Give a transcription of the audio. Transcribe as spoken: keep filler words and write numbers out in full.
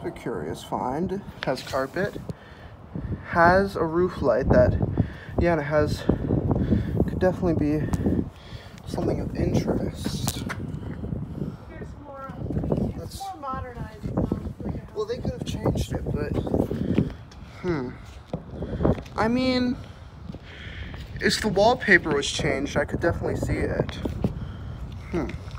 a curious find. Has carpet. Has a roof light that, yeah, and it has, could definitely be something of interest. Here's more, it's more modernized now. Well, they could have changed it, but, hmm. I mean, if the wallpaper was changed, I could definitely see it. Hmm.